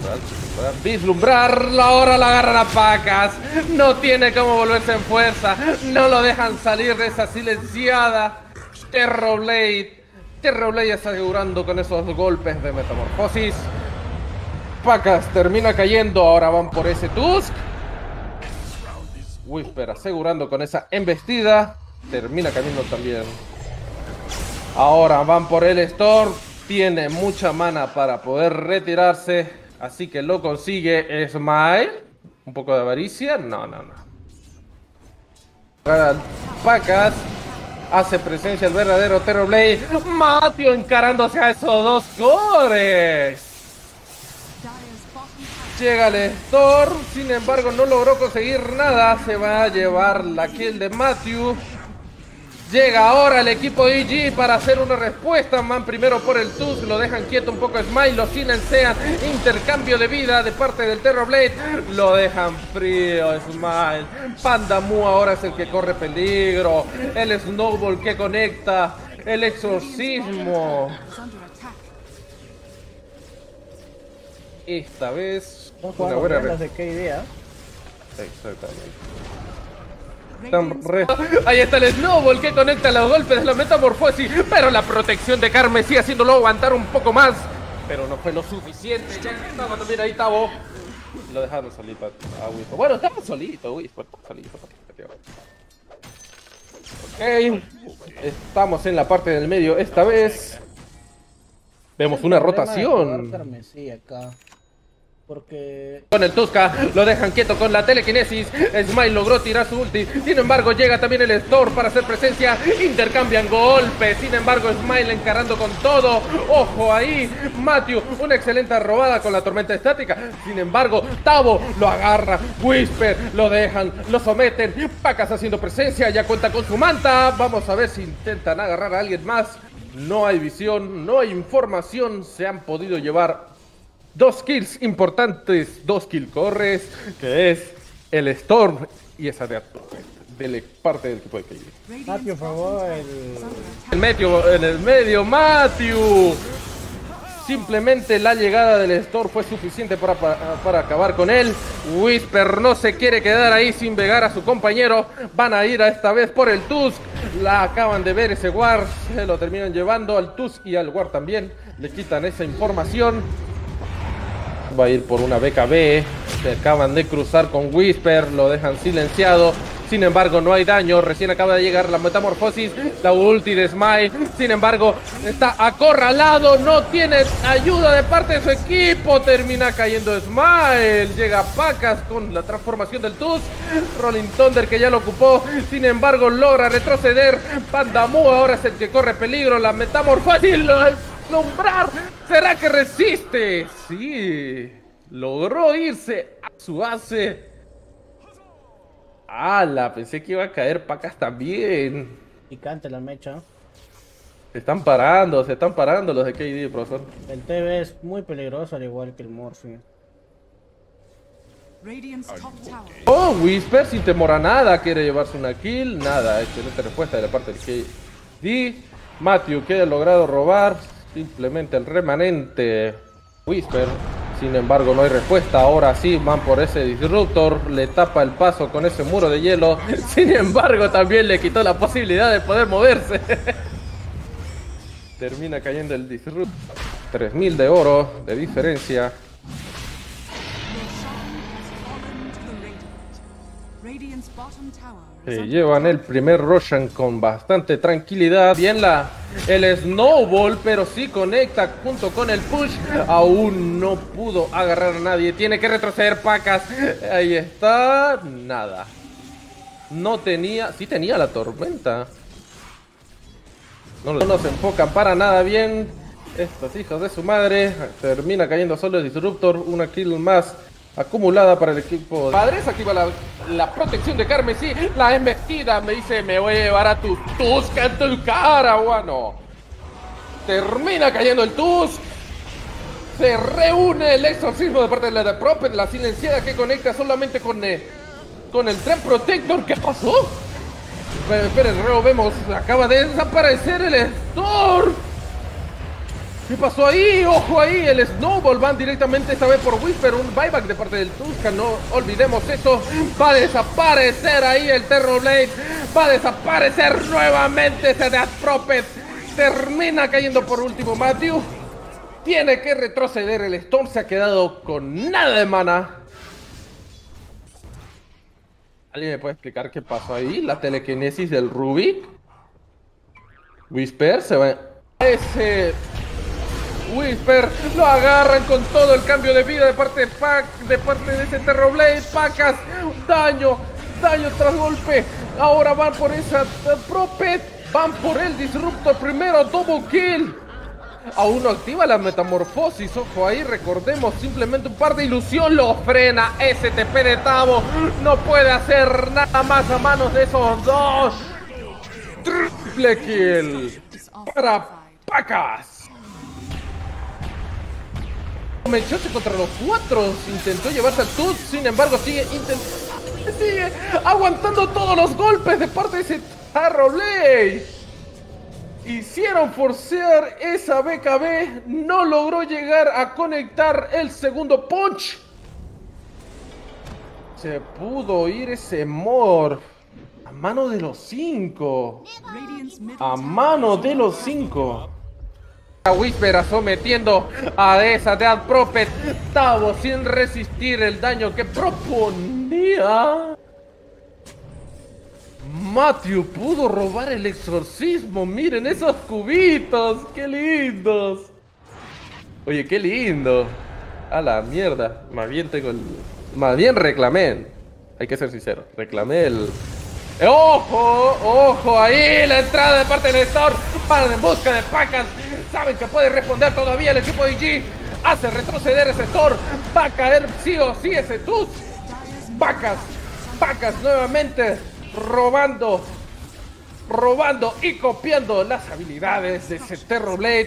Para vislumbrarlo, ahora la agarran a Pacas. No tiene cómo volverse en fuerza. No lo dejan salir de esa silenciada. Terrorblade asegurando con esos golpes de metamorfosis. Pacas termina cayendo. Ahora van por ese Tusk. Whisper asegurando con esa embestida. Termina cayendo también. Ahora van por el Storm. Tiene mucha mana para poder retirarse. Así que lo consigue Smile. Un poco de avaricia. No. Pacas. Hace presencia el verdadero Terrorblade. Matthew encarándose a esos dos cores. Llega el Storm. Sin embargo no logró conseguir nada. Se va a llevar la kill de Matthew. Llega ahora el equipo de EG para hacer una respuesta. Van primero por el Tusk, lo dejan quieto un poco Smile, lo silencian. Intercambio de vida de parte del Terrorblade. Lo dejan frío Smile. Pandamu ahora es el que corre peligro. El Snowball que conecta. El exorcismo. Esta vez una buena de qué idea. Exactamente. Ahí está el Snowball que conecta los golpes de la metamorfosis. Pero la protección de Carmen sigue haciéndolo aguantar un poco más. Pero no fue lo suficiente. Ya estaba también ahí Tavo. Lo dejaron solito a Whisper. Bueno, estaba solito Whisper. Ok. Estamos en la parte del medio esta vez. Vemos una rotación. Porque con el Tuska, lo dejan quieto con la telequinesis. Smile logró tirar su ulti. Sin embargo, llega también el Storm para hacer presencia. Intercambian golpes. Sin embargo, Smile encarando con todo. Ojo ahí, Matthew, una excelente robada con la tormenta estática. Sin embargo, Tavo lo agarra. Whisper, lo dejan, lo someten. Pacas haciendo presencia, ya cuenta con su manta. Vamos a ver si intentan agarrar a alguien más. No hay visión, no hay información. Se han podido llevar dos kills importantes, dos kill corres, que es el Storm y esa de parte del equipo de KD. Matthew, por favor, en el medio, Matthew. Simplemente la llegada del Storm fue suficiente para acabar con él. Whisper no se quiere quedar ahí sin vegar a su compañero. Van a ir a esta vez por el Tusk. La acaban de ver ese War. Se lo terminan llevando al Tusk y al War también. Le quitan esa información. Va a ir por una BKB. Se acaban de cruzar con Whisper. Lo dejan silenciado. Sin embargo, no hay daño. Recién acaba de llegar la metamorfosis. La ulti de Smile. Sin embargo, está acorralado. No tiene ayuda de parte de su equipo. Termina cayendo Smile. Llega Pacas con la transformación del Tusk. Rolling Thunder que ya lo ocupó. Sin embargo, logra retroceder. Pandamu ahora es el que corre peligro. La metamorfosis lo deslumbrar. ¿Será que resiste? Sí. Logró irse a su base. ¡Hala! Pensé que iba a caer Pacas también. Picante la mecha. Se están parando los de KD, profesor. El TV es muy peligroso al igual que el Morphy. Oh, Whisper sin temor a nada. Quiere llevarse una kill. Nada, excelente respuesta de la parte del KD. Matthew que ha logrado robar simplemente el remanente. Whisper. Sin embargo, no hay respuesta. Ahora sí, van por ese Disruptor. Le tapa el paso con ese muro de hielo. Sin embargo, también le quitó la posibilidad de poder moverse. Termina cayendo el Disruptor. 3000 de oro de diferencia. Llevan el primer Roshan con bastante tranquilidad. Bien el Snowball, pero sí conecta junto con el push. Aún no pudo agarrar a nadie. Tiene que retroceder Pacas. Ahí está. Nada. No tenía. Sí tenía la tormenta. No se enfocan para nada bien. Estos hijos de su madre. Termina cayendo solo el Disruptor. Una kill más acumulada para el equipo. Padres activa la protección de Carmesí. La embestida me dice: me voy a llevar a tu Tusk en tu cara, bueno. Termina cayendo el Tusk. Se reúne el exorcismo de parte de la Prophet. La silenciada que conecta solamente con el Tren Protector. ¿Qué pasó? Esperen, vemos. Acaba de desaparecer el Storm. ¿Qué pasó ahí? ¡Ojo ahí! El Snowball van directamente esta vez por Whisper. Un buyback de parte del Tuscan. No olvidemos eso. Va a desaparecer ahí el Terrorblade. Va a desaparecer nuevamente ese Death Prophet. Termina cayendo por último Matthew. Tiene que retroceder. El Storm se ha quedado con nada de mana. ¿Alguien me puede explicar qué pasó ahí? La telequinesis del Rubik. Whisper se va a ese... Whisper lo agarran con todo el cambio de vida de parte de ese Terrorblade. Pacas, daño tras golpe. Ahora van por esa Prophet. Van por el Disruptor primero, double kill. Aún no activa la metamorfosis. Ojo ahí, recordemos, simplemente un par de ilusión lo frena. STP de Tavo no puede hacer nada más a manos de esos dos. Triple kill para Pacas. Mechote contra los cuatro. Intentó llevarse al Tooth. Sin embargo, sigue aguantando todos los golpes de parte de ese Terrorblade. Hicieron forcear esa BKB. No logró llegar a conectar el segundo punch. Se pudo ir ese Morph. A mano de los 5. A mano de los 5. Whisper sometiendo a esa Death Prophet. Tavo sin resistir el daño que proponía. Matthew pudo robar el exorcismo. Miren esos cubitos. Qué lindos. Oye, qué lindo. A la mierda. Más bien reclamé. Hay que ser sincero. Reclamé el... ¡Ojo! ¡Ojo! Ahí la entrada de parte del Storm. Van en busca de Pacas. Saben que puede responder todavía el equipo de IG. Hace retroceder ese Storm. Va a caer sí o sí ese Tooth. Pacas nuevamente robando y copiando las habilidades de ese Terrorblade.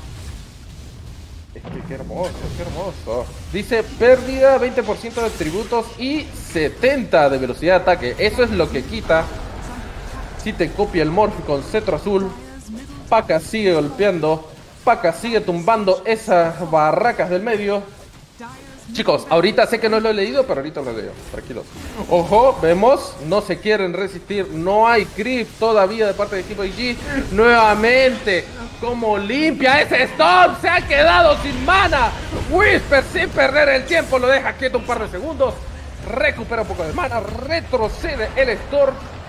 Qué hermoso. Dice pérdida 20% de atributos y 70 de velocidad de ataque. Eso es lo que quita si te copia el Morph con cetro azul. Pacas sigue golpeando. Pacas sigue tumbando esas barracas del medio. Chicos, ahorita sé que no lo he leído, pero ahorita lo leo. Tranquilos. Ojo, vemos, no se quieren resistir. No hay creep todavía de parte del equipo de IG. Nuevamente, como limpia ese Storm. Se ha quedado sin mana. Whisper sin perder el tiempo. Lo deja quieto un par de segundos. Recupera un poco de mana. Retrocede el Storm.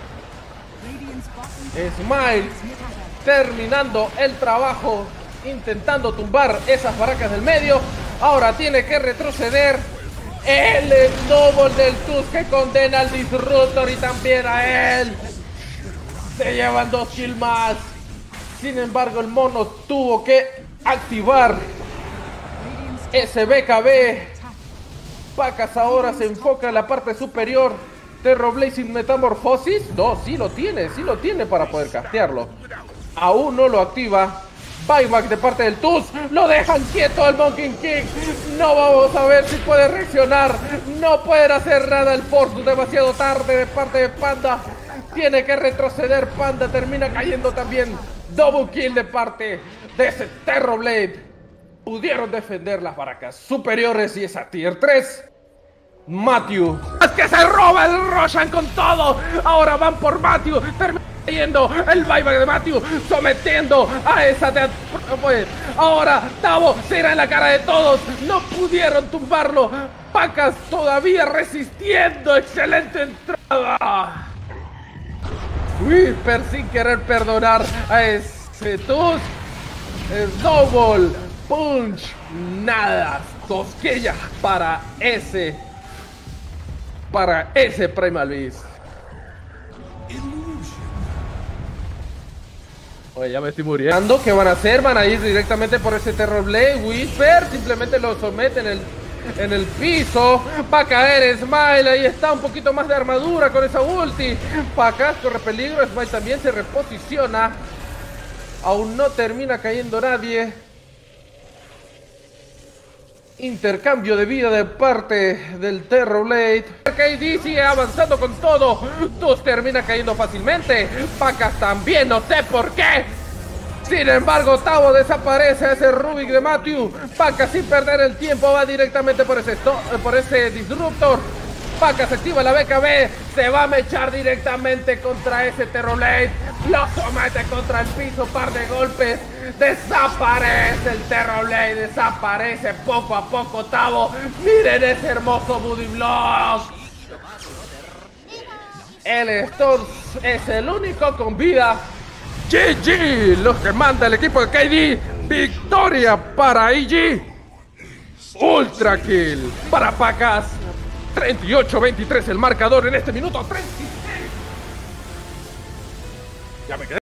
Smile terminando el trabajo. Intentando tumbar esas barracas del medio. Ahora tiene que retroceder. El Snowball del Tooth que condena al Disruptor y también a él. Se llevan 2 kills más. Sin embargo, el mono tuvo que activar ese BKB. Pacas ahora se enfoca en la parte superior. Terrorblade sin metamorfosis. No, sí lo tiene para poder castearlo. Aún no lo activa. Buyback de parte del Tooth. Lo dejan quieto el Monkey King. No vamos a ver si puede reaccionar. No pueden hacer nada el Force. Demasiado tarde de parte de Panda. Tiene que retroceder Panda. Termina cayendo también. Double kill de parte de ese Terrorblade. Pudieron defender las barracas superiores y esa tier 3. Matthew. Es que se roba el Roshan con todo. Ahora van por Matthew. Termina cayendo el buyback de Matthew, sometiendo a esa pues, ahora Tavo se irá en la cara de todos. No pudieron tumbarlo. Pacas todavía resistiendo. Excelente entrada. Whisper sin querer perdonar a ese Tooth. Snowball, punch, nada. Cosquillas para ese Primal Beast. Oye, ya me estoy muriendo. ¿Qué van a hacer? Van a ir directamente por ese Terrorblade. Whisper simplemente lo somete en el piso. Va a caer Smile. Ahí está, un poquito más de armadura con esa ulti. Pacas corre peligro. Smile también se reposiciona. Aún no termina cayendo nadie. Intercambio de vida de parte del Terrorblade. KD sigue avanzando con todo. Tooth termina cayendo fácilmente. Pacas también, no sé por qué. Sin embargo, Tavo desaparece ese Rubik de Matthew. Paca sin perder el tiempo va directamente por ese Disruptor. Paca se activa la BKB, se va a mechar directamente contra ese Terrorblade. Lo somete contra el piso, par de golpes. Desaparece el Terrorblade, desaparece poco a poco Tavo. Miren ese hermoso Booty Block. El Storm es el único con vida. GG, los que manda el equipo de KD. Victoria para EG. Ultra kill para Pacas. 38-23 el marcador en este minuto 36. Ya me quedé.